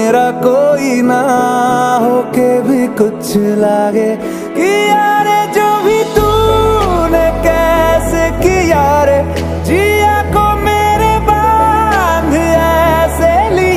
मेरा कोई ना हो के भी कुछ लागे कि यार